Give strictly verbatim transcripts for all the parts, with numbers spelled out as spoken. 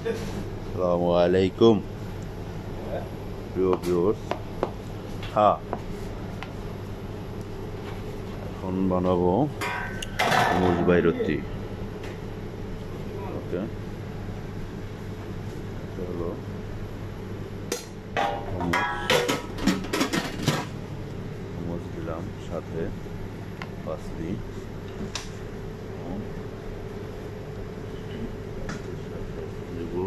Assalamu alaikum. Pure viewers. Ha. এখন বানাবো hummus Beiruti. Okay. চলো hummus hummus দিলাম সাথে parsley লেবু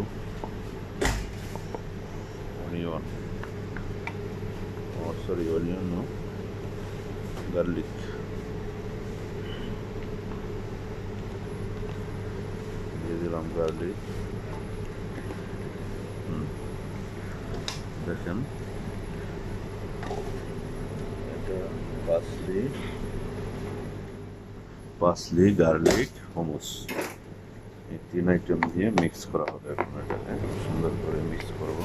onion or sorry onion no garlic দিয়ে দিলাম garlic দেখেন এটা parsley parsley garlic hummus এই তিন আইটেম দিয়ে মিক্স করা হবে এখন এটাকে সুন্দর করে মিক্স করব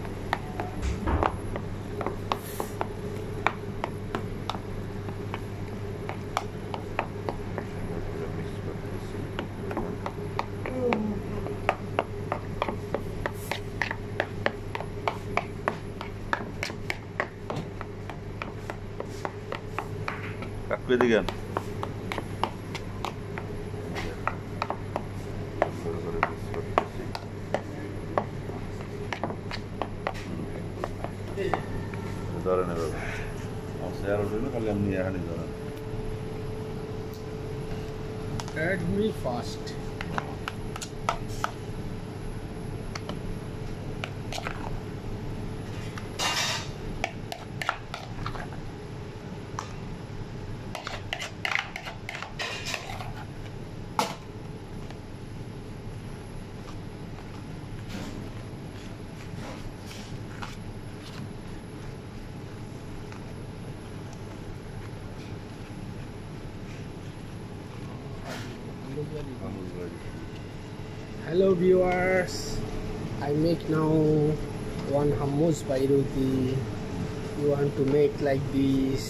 কাকু দিগান ধরেন এভাবে আমার শেয়ার হলো খালি আপনি এখানে ধরেন add me fast Hello viewers, I make now one hummus Beiruti. You want to make like this?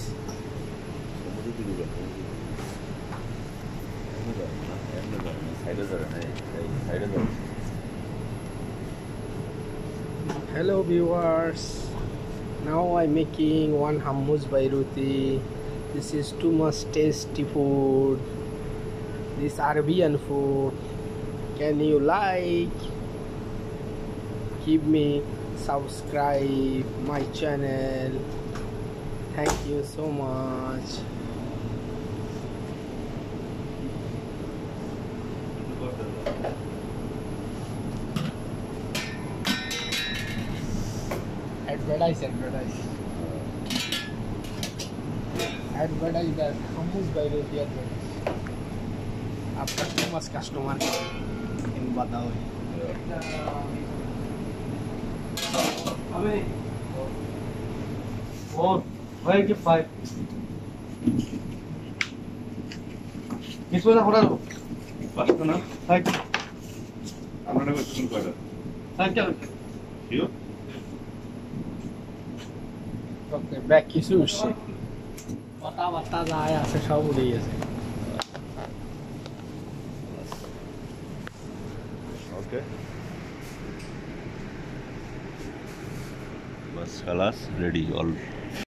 Hello viewers, now I'm making one hummus Beiruti. This is too much tasty food. This Arabian food. Can you like? Give me subscribe my channel. Thank you so much. Advertise, advertise. Advertise that hummus Beiruti advertise. After too much customer in Badawi. Abe. Oh, why give five? This was a hotel. First na, five. I'm not going to go to Thank you. You? Okay, back to sushi. Bata bata jaya se sab udi geche. Okay. Bas khalas ready all